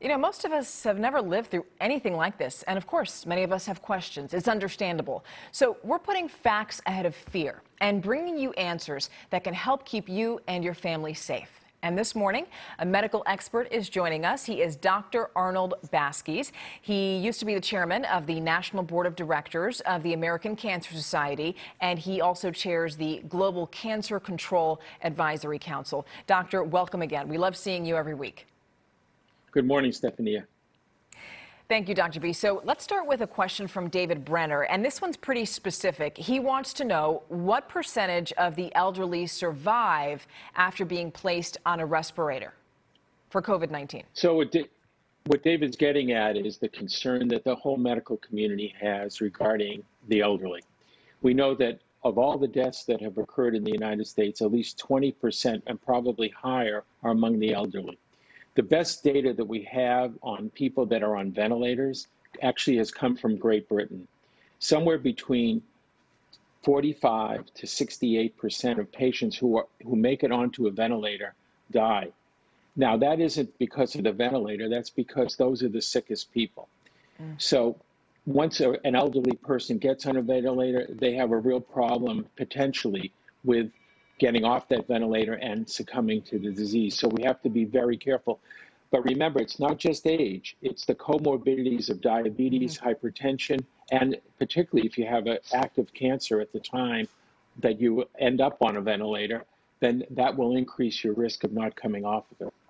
You know, most of us have never lived through anything like this. And of course, many of us have questions. It's understandable. So we're putting facts ahead of fear and bringing you answers that can help keep you and your family safe. And this morning, a medical expert is joining us. He is Dr. Arnold Baskies. He used to be the chairman of the National Board of Directors of the American Cancer Society, and he also chairs the Global Cancer Control Advisory Council. Doctor, welcome again. We love seeing you every week. Good morning, Stephania. Thank you, Dr. B. So let's start with a question from David Brenner, and this one's pretty specific. He wants to know what percentage of the elderly survive after being placed on a respirator for COVID-19. So what David's getting at is the concern that the whole medical community has regarding the elderly. We know that of all the deaths that have occurred in the United States, at least 20% and probably higher are among the elderly. The best data that we have on people that are on ventilators actually has come from Great Britain. Somewhere between 45 to 68% of patients who make it onto a ventilator die. Now, that isn't because of the ventilator, that's because those are the sickest people. So once an elderly person gets on a ventilator, they have a real problem potentially with getting off that ventilator and succumbing to the disease. So we have to be very careful. But remember, it's not just age, it's the comorbidities of diabetes, hypertension, and particularly if you have an active cancer at the time that you end up on a ventilator, then that will increase your risk of not coming off of it.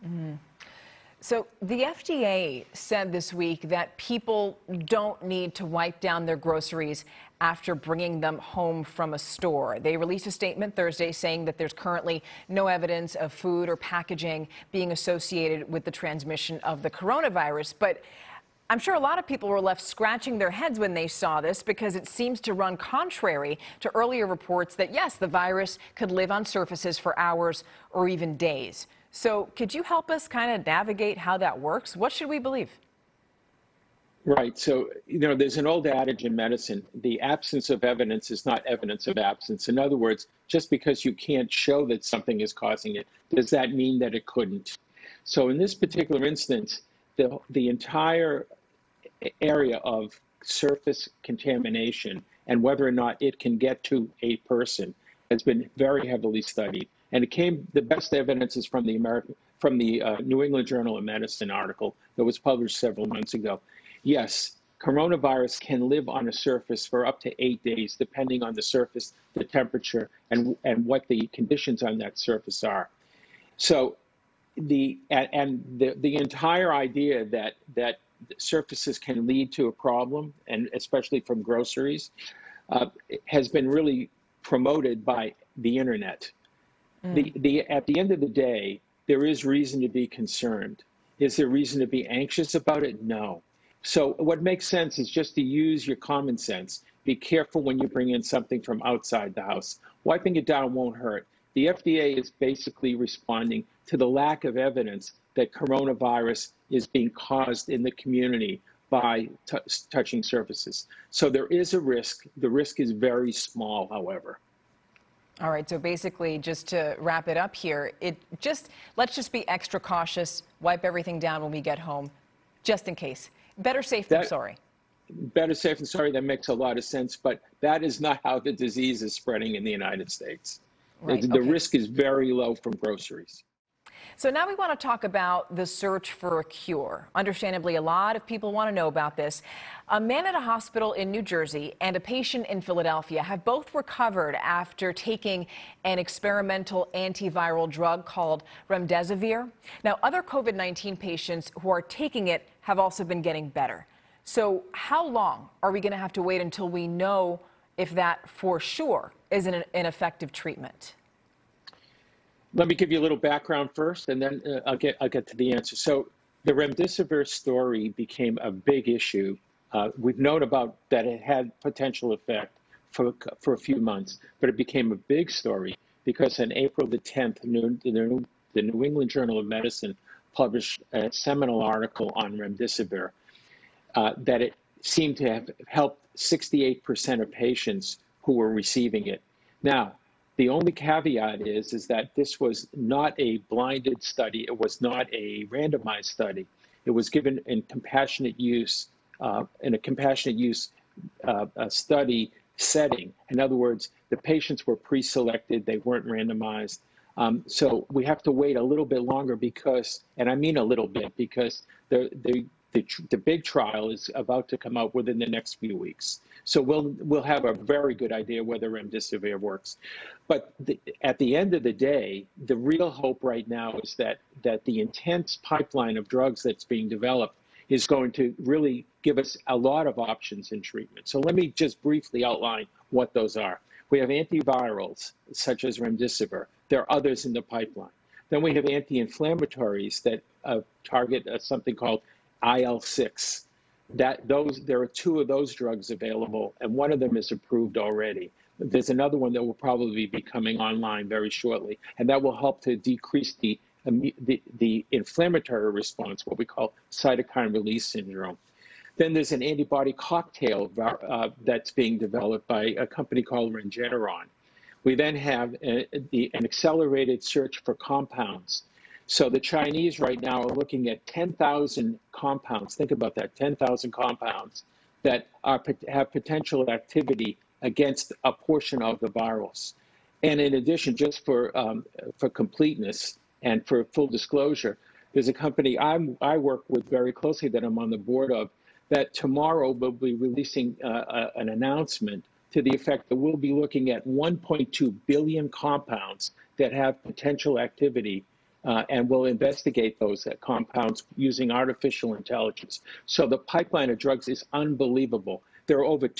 So the FDA said this week that people don't need to wipe down their groceries after bringing them home from a store. They released a statement Thursday saying that there's currently no evidence of food or packaging being associated with the transmission of the coronavirus. But I'm sure a lot of people were left scratching their heads when they saw this because it seems to run contrary to earlier reports that, yes, the virus could live on surfaces for hours or even days. So could you help us kind of navigate how that works? What should we believe? Right. So, there's an old adage in medicine, the absence of evidence is not evidence of absence. In other words, just because you can't show that something is causing it, does that mean that it couldn't? So in this particular instance, the entire area of surface contamination and whether or not it can get to a person has been very heavily studied. And the best evidence is from the New England Journal of Medicine article that was published several months ago. Yes, coronavirus can live on a surface for up to 8 days, depending on the surface, the temperature, and what the conditions on that surface are. So the entire idea that surfaces can lead to a problem, and especially from groceries, has been really promoted by the internet. At the end of the day, there is reason to be concerned. Is there reason to be anxious about it? No. So what makes sense is just to use your common sense. Be careful when you bring in something from outside the house. Wiping it down won't hurt. The FDA is basically responding to the lack of evidence that coronavirus is being caused in the community by touching surfaces. So there is a risk. The risk is very small, however. All right, so basically, just to wrap it up here, let's just be extra cautious, wipe everything down when we get home, just in case. Better safe than sorry. Better safe than sorry, that makes a lot of sense, but that is not how the disease is spreading in the United States. Right, the risk is very low from groceries. So now we want to talk about the search for a cure. Understandably, a lot of people want to know about this. A man at a hospital in New Jersey and a patient in Philadelphia have both recovered after taking an experimental antiviral drug called remdesivir. Now, other COVID-19 patients who are taking it have also been getting better. So how long are we going to have to wait until we know if that for sure is an effective treatment? Let me give you a little background first, and then I'll get to the answer. So the remdesivir story became a big issue. We've known about that it had potential effect for a few months, but it became a big story because on April the 10th, the New England Journal of Medicine published a seminal article on remdesivir that it seemed to have helped 68% of patients who were receiving it. Now, the only caveat is that this was not a blinded study. It was not a randomized study. It was given in compassionate use, in a compassionate use study setting. In other words, the patients were pre-selected, they weren't randomized. So we have to wait a little bit longer because, and I mean a little bit, because the big trial is about to come out within the next few weeks. So we'll have a very good idea whether remdesivir works. But at the end of the day, the real hope right now is that the intense pipeline of drugs that's being developed is going to really give us a lot of options in treatment. So let me just briefly outline what those are. We have antivirals, such as remdesivir. There are others in the pipeline. Then we have anti-inflammatories that target something called IL-6. There are two of those drugs available, and one of them is approved already. There's another one that will probably be coming online very shortly, and that will help to decrease the inflammatory response, what we call cytokine release syndrome. Then there's an antibody cocktail that's being developed by a company called Regeneron. We then have an accelerated search for compounds. So the Chinese right now are looking at 10,000 compounds. Think about that, 10,000 compounds that have potential activity against a portion of the virus. And in addition, just for completeness and for full disclosure, there's a company I work with very closely that I'm on the board of that tomorrow will be releasing an announcement to the effect that we'll be looking at 1.2 billion compounds that have potential activity, and we'll investigate those compounds using artificial intelligence. So the pipeline of drugs is unbelievable. There are over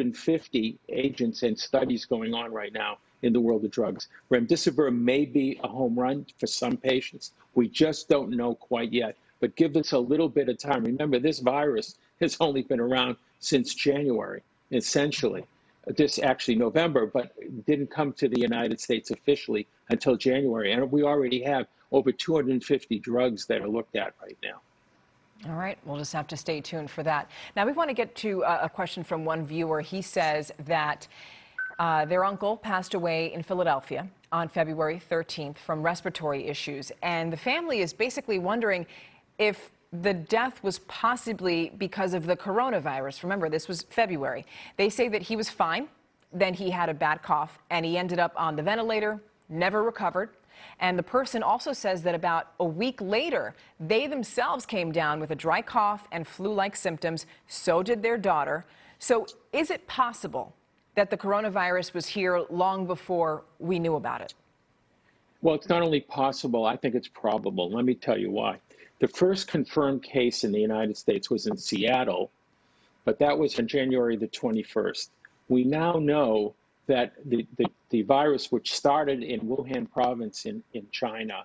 250 agents and studies going on right now in the world of drugs. Remdesivir may be a home run for some patients. We just don't know quite yet, but give us a little bit of time. Remember, this virus has only been around since January, essentially. This actually November, but didn't come to the United States officially until January. And we already have over 250 drugs that are looked at right now. All right, we'll just have to stay tuned for that. Now we want to get to a question from one viewer. He says that their uncle passed away in Philadelphia on February 13th from respiratory issues. And the family is basically wondering if the death was possibly because of the coronavirus. Remember, this was February. They say that he was fine, then he had a bad cough, and he ended up on the ventilator, never recovered. And the person also says that about a week later, they themselves came down with a dry cough and flu-like symptoms. So did their daughter. So is it possible that the coronavirus was here long before we knew about it? Well, it's not only possible, I think it's probable. Let me tell you why. The first confirmed case in the United States was in Seattle, but that was on January the 21st. We now know that the virus, which started in Wuhan province in China,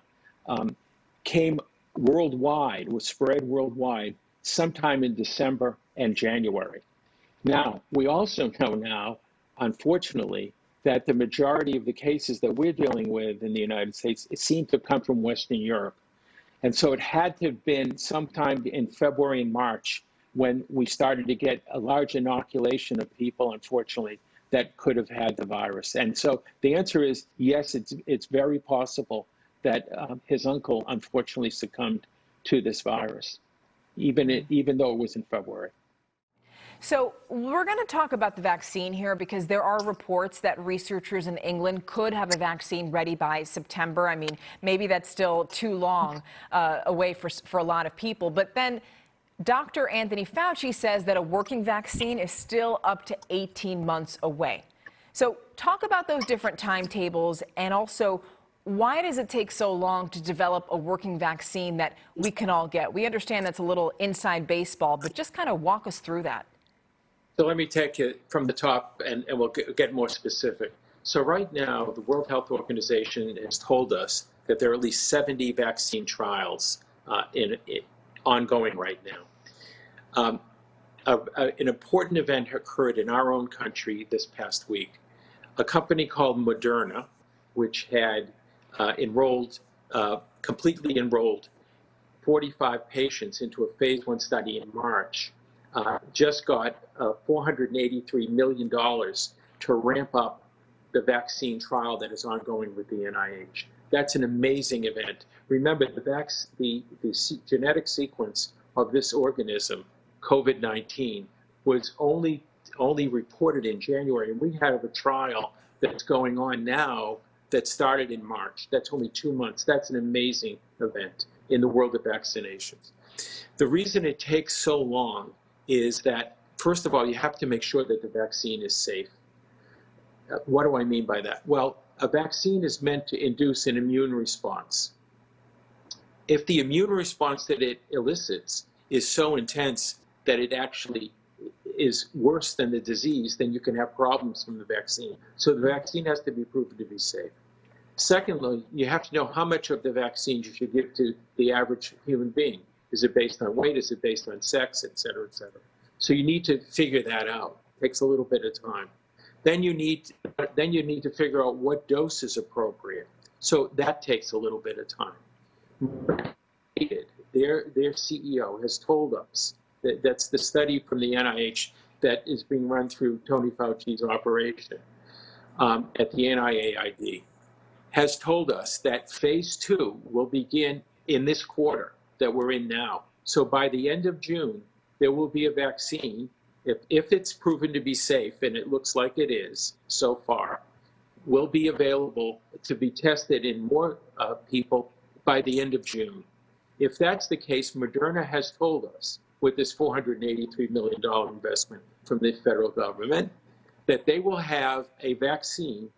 came worldwide, was spread worldwide sometime in December and January. Now, we also know now, unfortunately, that the majority of the cases that we're dealing with in the United States seem to come from Western Europe. And so it had to have been sometime in February and March when we started to get a large inoculation of people, unfortunately, that could have had the virus. And so the answer is yes, it's very possible that his uncle unfortunately succumbed to this virus, even though it was in February. So we're going to talk about the vaccine here because there are reports that researchers in England could have a vaccine ready by September. I mean, maybe that's still too long away for a lot of people. But then Dr. Anthony Fauci says that a working vaccine is still up to 18 months away. So talk about those different timetables, and also why does it take so long to develop a working vaccine that we can all get? We understand that's a little inside baseball, but just kind of walk us through that. So let me take it from the top, and we'll get more specific. So right now, the World Health Organization has told us that there are at least 70 vaccine trials ongoing right now. An important event occurred in our own country this past week. A company called Moderna, which had completely enrolled 45 patients into a phase 1 study in March, just got $483 million to ramp up the vaccine trial that is ongoing with the NIH. That's an amazing event. Remember, the genetic sequence of this organism, COVID-19, was only reported in January. And we have a trial that's going on now that started in March. That's only 2 months. That's an amazing event in the world of vaccinations. The reason it takes so long is that, first of all, you have to make sure that the vaccine is safe. What do I mean by that? Well, a vaccine is meant to induce an immune response. If the immune response that it elicits is so intense that it actually is worse than the disease, then you can have problems from the vaccine. So the vaccine has to be proven to be safe. Secondly, you have to know how much of the vaccine you should give to the average human being. Is it based on weight? Is it based on sex, et cetera, et cetera? So you need to figure that out. It takes a little bit of time. Then you need to figure out what dose is appropriate. So that takes a little bit of time. Their CEO has told us that that's the study from the NIH that is being run through Tony Fauci's operation at the NIAID, has told us that phase 2 will begin in this quarter that we're in now. So by the end of June, there will be a vaccine, if it's proven to be safe, and it looks like it is so far, will be available to be tested in more people by the end of June. If that's the case, Moderna has told us, with this $483 million investment from the federal government, that they will have a vaccine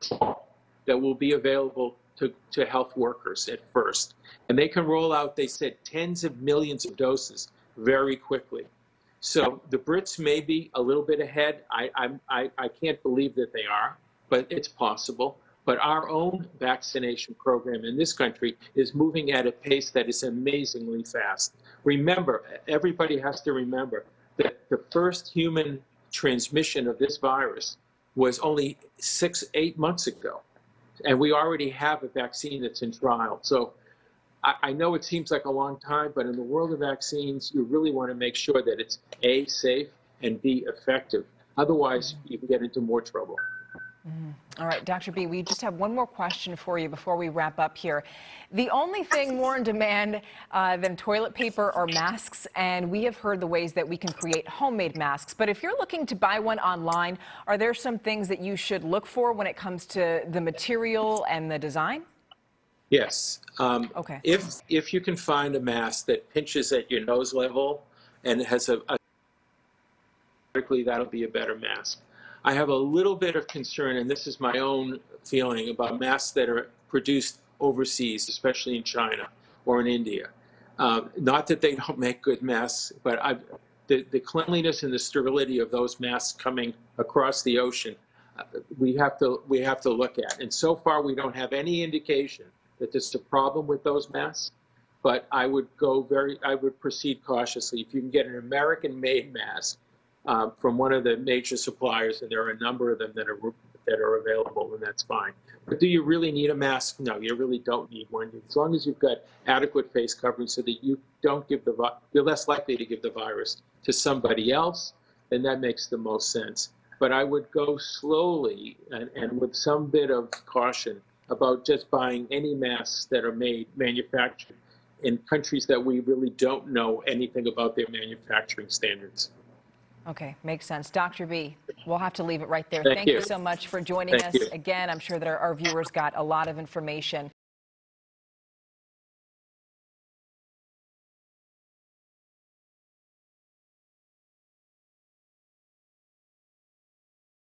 that will be available to health workers at first. And they can roll out, they said, tens of millions of doses very quickly. So the Brits may be a little bit ahead. I can't believe that they are, but it's possible. But our own vaccination program in this country is moving at a pace that is amazingly fast. Remember, everybody has to remember that the first human transmission of this virus was only 6-8 months ago. And we already have a vaccine that's in trial. So I know it seems like a long time, but in the world of vaccines, you really want to make sure that it's A, safe, and B, effective. Otherwise, you can get into more trouble. All right, Dr. B, we just have one more question for you before we wrap up here. The only thing more in demand than toilet paper are masks, and we have heard the ways that we can create homemade masks. But if you're looking to buy one online, are there some things that you should look for when it comes to the material and the design? Yes. Okay. If you can find a mask that pinches at your nose level and has that'll be a better mask. I have a little bit of concern, and this is my own feeling, about masks that are produced overseas, especially in China or in India. Not that they don't make good masks, but the cleanliness and the sterility of those masks coming across the ocean, we have to look at. And so far, we don't have any indication that there's a problem with those masks. But I would proceed cautiously. If you can get an American-made mask from one of the major suppliers, and there are a number of them that are available, and that's fine. But do you really need a mask? No, you really don't need one. As long as you've got adequate face coverage so that you don't you're less likely to give the virus to somebody else, then that makes the most sense. But I would go slowly and with some bit of caution about just buying any masks that are manufactured in countries that we really don't know anything about their manufacturing standards. Okay, makes sense. Dr. B, we'll have to leave it right there. Thank you so much for joining us again. I'm sure that our viewers got a lot of information.